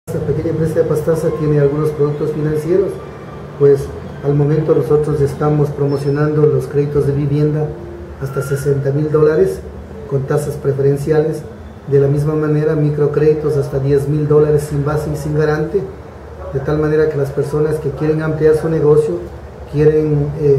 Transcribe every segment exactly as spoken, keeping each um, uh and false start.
Esta pequeña empresa de Pastaza tiene algunos productos financieros, pues al momento nosotros estamos promocionando los créditos de vivienda hasta sesenta mil dólares con tasas preferenciales. De la misma manera, microcréditos hasta diez mil dólares sin base y sin garante, de tal manera que las personas que quieren ampliar su negocio, quieren eh,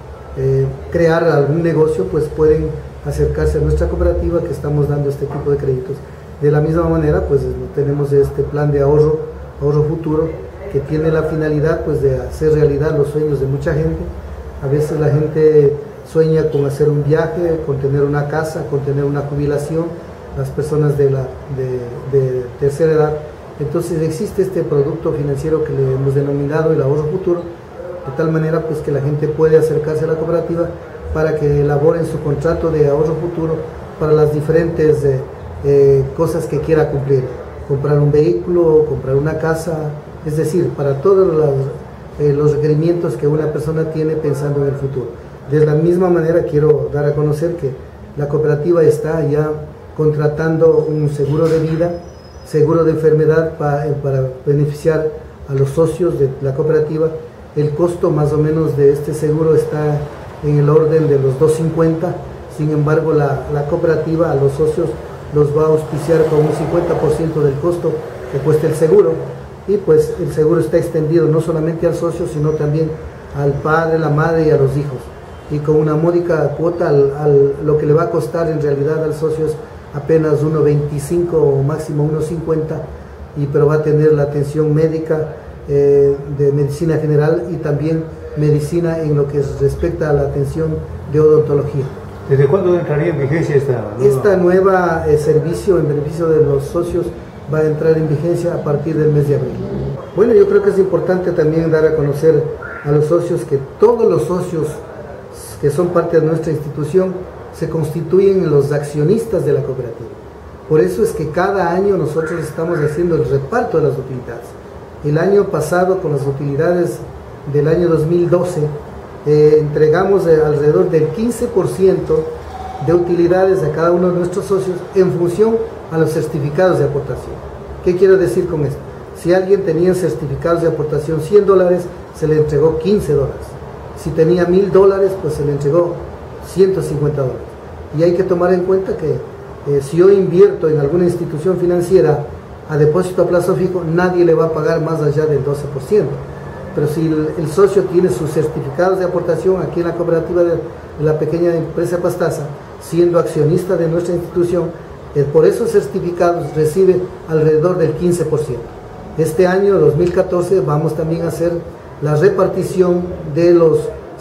eh, crear algún negocio, pues pueden acercarse a nuestra cooperativa que estamos dando este tipo de créditos. De la misma manera, pues tenemos este plan de ahorro, ahorro futuro, que tiene la finalidad pues de hacer realidad los sueños de mucha gente. A veces la gente sueña con hacer un viaje, con tener una casa, con tener una jubilación, las personas de, la, de, de tercera edad. Entonces existe este producto financiero que le hemos denominado el ahorro futuro, de tal manera pues que la gente puede acercarse a la cooperativa para que elaboren su contrato de ahorro futuro para las diferentes eh, eh, cosas que quiera cumplir, comprar un vehículo, comprar una casa, es decir, para todos los, eh, los requerimientos que una persona tiene pensando en el futuro. De la misma manera quiero dar a conocer que la cooperativa está ya contratando un seguro de vida, seguro de enfermedad para, para beneficiar a los socios de la cooperativa. El costo más o menos de este seguro está en el orden de los doscientos cincuenta, sin embargo la, la cooperativa a los socios los va a auspiciar con un cincuenta por ciento del costo que cuesta el seguro, y pues el seguro está extendido no solamente al socio, sino también al padre, la madre y a los hijos, y con una módica cuota al, al, lo que le va a costar en realidad al socio es apenas uno veinticinco o máximo uno cincuenta, y pero va a tener la atención médica eh, de medicina general y también medicina en lo que respecta a la atención de odontología. ¿Desde cuándo entraría en vigencia esta nueva? Esta nueva eh, servicio en beneficio de los socios va a entrar en vigencia a partir del mes de abril. Bueno, yo creo que es importante también dar a conocer a los socios que todos los socios que son parte de nuestra institución se constituyen en los accionistas de la cooperativa. Por eso es que cada año nosotros estamos haciendo el reparto de las utilidades. El año pasado, con las utilidades del año dos mil doce, eh, entregamos eh, alrededor del quince por ciento de utilidades a cada uno de nuestros socios en función a los certificados de aportación. ¿Qué quiero decir con esto? Si alguien tenía certificados de aportación cien dólares, se le entregó quince dólares. Si tenía mil dólares, pues se le entregó ciento cincuenta dólares. Y hay que tomar en cuenta que eh, si yo invierto en alguna institución financiera a depósito a plazo fijo, nadie le va a pagar más allá del doce por ciento. Pero si el, el socio tiene sus certificados de aportación aquí en la cooperativa de, de la pequeña empresa Pastaza, siendo accionista de nuestra institución, eh, por esos certificados recibe alrededor del quince por ciento. Este año, dos mil catorce, vamos también a hacer la repartición de los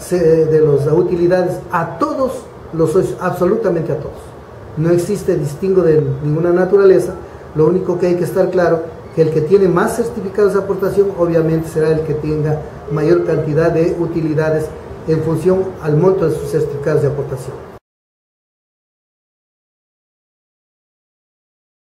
de las utilidades a todos los socios, absolutamente a todos. No existe distingo de ninguna naturaleza. Lo único que hay que estar claro que el que tiene más certificados de aportación obviamente será el que tenga mayor cantidad de utilidades en función al monto de sus certificados de aportación.